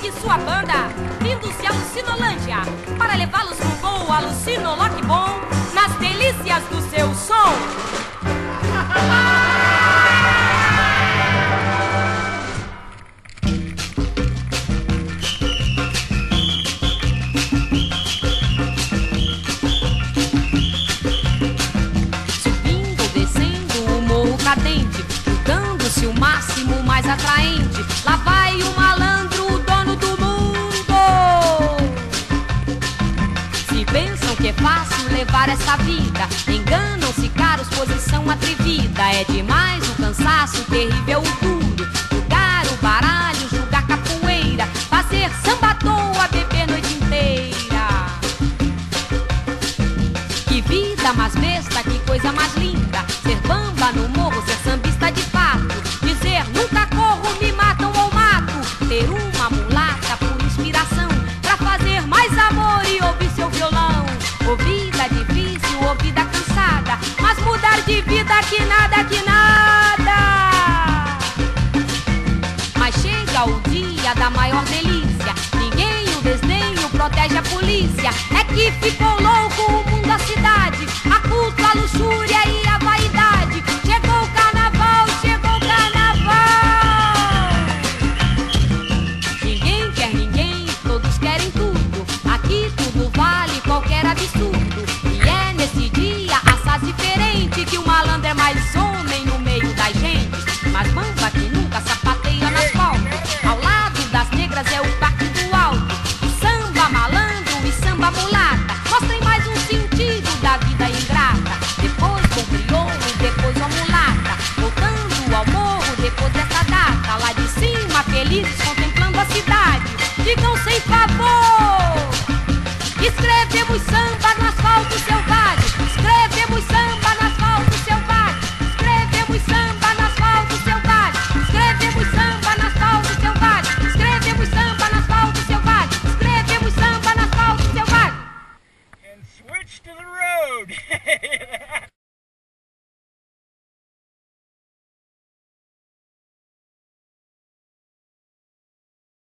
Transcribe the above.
e sua banda, vindos de Alucinolândia, para levá-los no voo alucinoloque bom, nas delícias do seu som. Subindo, descendo o morro cadente, mudando-se o máximo mais atraente. Lá vai o malandro, o dono do mundo. Se pensam que é fácil levar essa vida, enganam-se caros, posição atrevida. É demais o cansaço, terrível o duro, jogar o baralho, jogar capoeira, fazer samba à toa, beber noite inteira. Que vida mais besta, que coisa mais linda, ser bamba no morro, ser sambista de fato, dizer nunca corro, me matam ou mato, ter uma mulata por inspiração, pra fazer mais amor e ouvir seu violão. Ouvida difícil, ouvida cansada, mas mudar de vida que nada, que nada. Mas chega o dia da maior delícia, ninguém o desdenho protege a polícia. É que ficou louco o mundo, a cidade, a culto, a luxúria e a vaidade. Chegou o carnaval, chegou o carnaval. Ninguém quer ninguém, todos querem tudo. Aqui tudo vale qualquer absurdo. E é nesse dia, assaz diferente, que o malandro é mais homem no meio das gentes. Mas bamba que nunca sapateia no asfalto, ao lado das negras é o parque do alto. Samba malandro e samba mulata mostrem mais um sentido da vida ingrata. Depois com crioulo, depois uma mulata, voltando ao morro depois dessa data. Lá de cima, felizes, contemplando a cidade, digam sem favor: escrevemos samba no asfalto selvagem, escrevemos samba no asfalto selvagem, escrevemos samba no asfalto selvagem, escrevemos samba no asfalto selvagem, escrevemos samba no asfalto selvagem, escrevemos samba no asfalto selvagem. And switch to the